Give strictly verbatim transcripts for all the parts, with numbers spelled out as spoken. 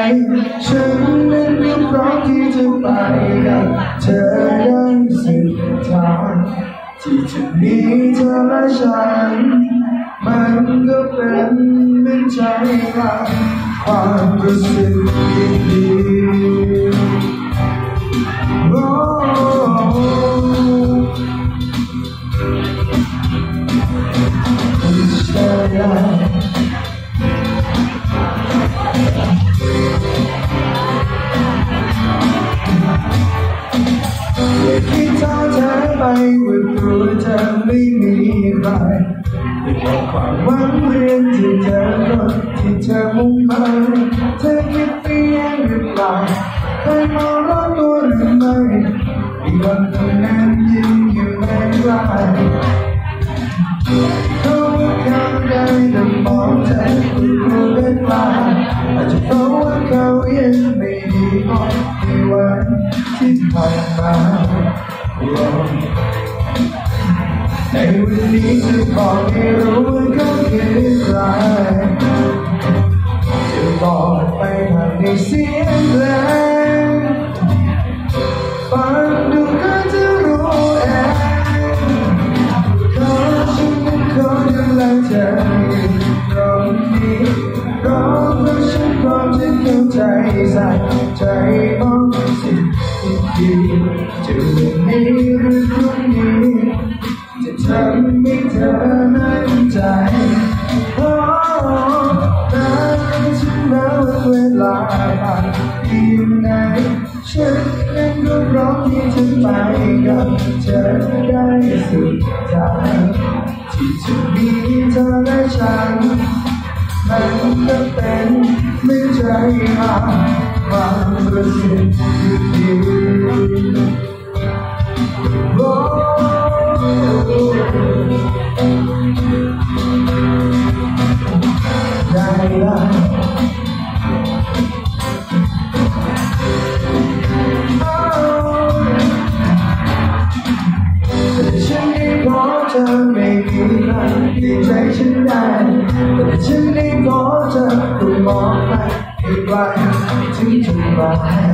ฉันนั้นก็พร้อมที่จะไปกับเธอได้สุดทางที่จะมีเธอและฉันมันก็เป็นเหมือนใจรักความรู้สึกดีๆโอ้ใช่แล้วอย่าคิดท้อแท้ไปว่าตัวเธอไม่มีใครไม่บอกความหวังเรียนที่เธอคนที่เธอมุ่งมั่นเธอคิดไปเองหรือเปล่าเคยมองรอบตัวหรือไม่อีกวันคนนั้นยิ่งอยู่ในใจเขาว่าเขาได้แต่มองเธอคุณครูได้ปลาอาจจะเพราะว่าเขายังไม่ดีพอในวันที่ผ่านมาในวันนี้จะบอกให้รู้ว่าเขาคือใครจะบอกไปผ่านในเสียงเพลงฟังดูก็จะรู้เองขอฉันเป็นคนดูแลเธออยู่ตรงนี้เพราะว่าฉันพร้อมจะเข้าใจใส่ใจมองสิ่งดีๆจะวันนี้หรือพรุ่งนี้จะทำให้เธอมั่นใจโอ้แต่ฉันมาเวลาผ่านที่ไหนฉันนั้นก็พร้อมที่จะไปกับเธอได้สุดทางที่จะมีเธอและฉันมันก็เป็นเหมือนใจรักความรู้สึกดีๆโอ้ได้ละแต่ฉันได้ขอเธอไม่มีใครในใจฉันได้แต่ฉันได้ขอเธอคุณมองไปให้ไกลถึงจุดหมาย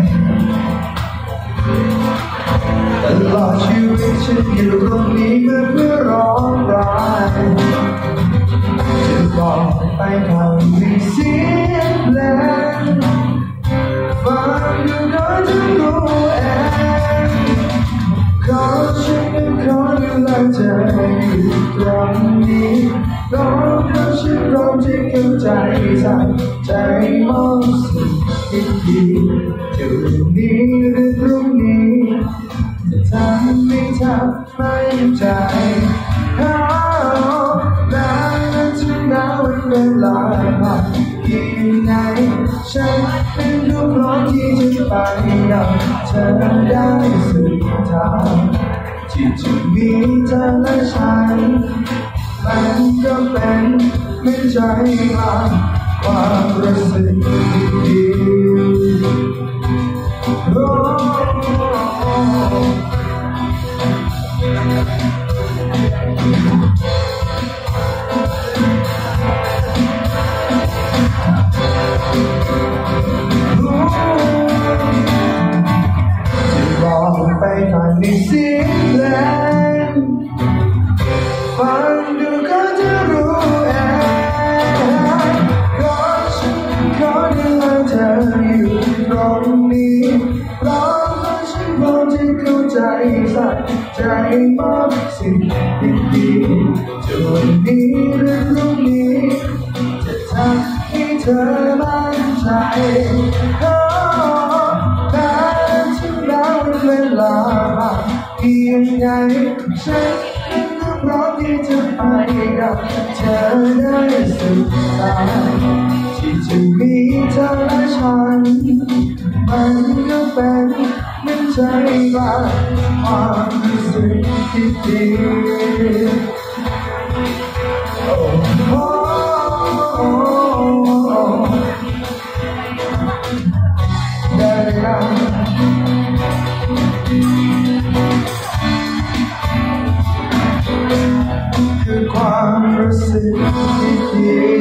ตลอดชีวิตฉันอยู่ตรงนี้เพื่อเพื่อร้องรายจะบอกไปผ่านเสียงเพลงฟังดูก็จะรู้เองขอฉันเป็นคนดูแลเธออยู่ตรงนี้เพราะว่าฉันพร้อมที่เข้าใจใส่ใจมองสิ่งดีๆจะวันนี้หรือพรุ่งนี้จะทำให้เธอไม่ใจเขาได้ถึงแม้วันเวลาผ่านที่ไหนฉันเป็นผู้พร้อมที่จะไปกับเธอได้สุดทางที่จะมีเธอและฉันมันก็เป็นเหมือนใจรักความรู้สึกดีๆโอ้จะบอกไปผ่านในเสียงเพลงฟังดูก็จะรู้เองขอฉันขอดูแลเธออยู่ตรงนี้เพราะว่าฉันพร้อมที่เข้าใจใส่ใจมอบสิ่งดีๆจะวันนี้หรือพรุ่งนี้จะทำให้เธอมั่นใจขอแต่ถึงแล้วเวลาผ่านเพียงใดฉันพร้อมที่จะไปกับเธอได้สุดทางที่จะมีเธอและฉันมันก็เป็นเหมือนใจรักความรู้สึกที่ดีโอ้โหได้แล้วคือความรู้สึกที่ดี